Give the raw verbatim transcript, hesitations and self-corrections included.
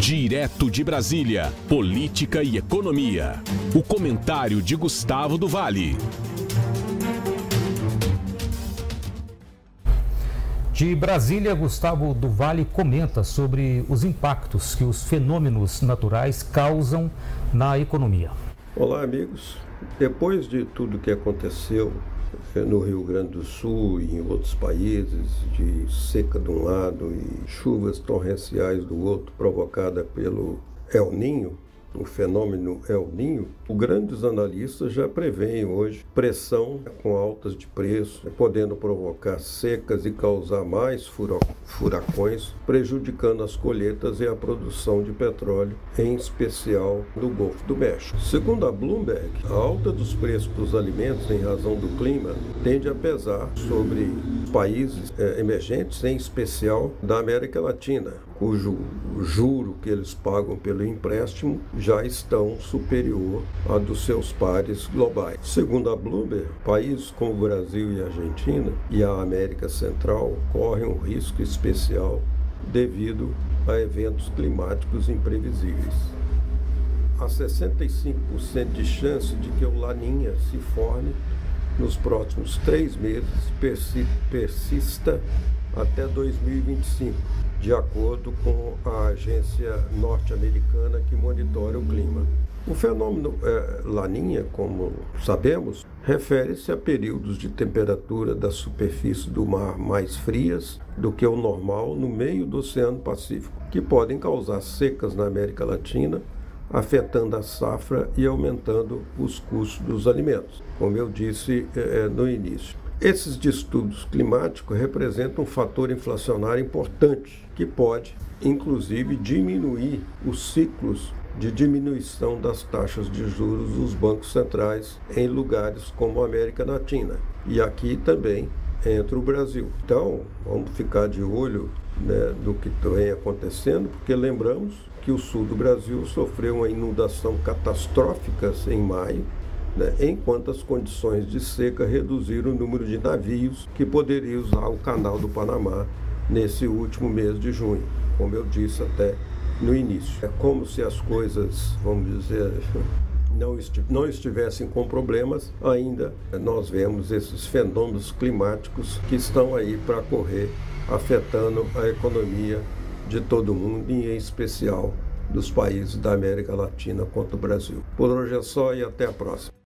Direto de Brasília, política e economia. O comentário de Gustavo do Vale. De Brasília, Gustavo do Vale comenta sobre os impactos que os fenômenos naturais causam na economia. Olá, amigos. Depois de tudo que aconteceu no Rio Grande do Sul e em outros países, de seca de um lado e chuvas torrenciais do outro, provocada pelo El Niño, o fenômeno El Niño, os grandes analistas já preveem hoje pressão com altas de preço, podendo provocar secas e causar mais furacões, prejudicando as colheitas e a produção de petróleo, em especial do Golfo do México. Segundo a Bloomberg, a alta dos preços dos alimentos em razão do clima tende a pesar sobre países eh, emergentes, em especial da América Latina, cujo juro que eles pagam pelo empréstimo já estão superior a dos seus pares globais. Segundo a Bloomberg, países como o Brasil e a Argentina e a América Central correm um risco especial devido a eventos climáticos imprevisíveis. Há sessenta e cinco por cento de chance de que o Laninha se forme nos próximos três meses, persi persista até dois mil e vinte e cinco, de acordo com a agência norte-americana que monitora o clima. O fenômeno é, Laninha, como sabemos, refere-se a períodos de temperatura da superfície do mar mais frias do que o normal no meio do Oceano Pacífico, que podem causar secas na América Latina, afetando a safra e aumentando os custos dos alimentos, como eu disse é, no início. Esses distúrbios climáticos representam um fator inflacionário importante, que pode, inclusive, diminuir os ciclos de diminuição das taxas de juros dos bancos centrais em lugares como a América Latina. E aqui também entra o Brasil. Então, vamos ficar de olho, né, do que vem acontecendo, porque lembramos que o sul do Brasil sofreu uma inundação catastrófica em maio, né, enquanto as condições de seca reduziram o número de navios que poderiam usar o Canal do Panamá nesse último mês de junho, como eu disse até no início. É como se as coisas, vamos dizer, não, esti não estivessem com problemas, ainda nós vemos esses fenômenos climáticos que estão aí para correr, afetando a economia de todo mundo, e em especial dos países da América Latina quanto o Brasil. Por hoje é só e até a próxima.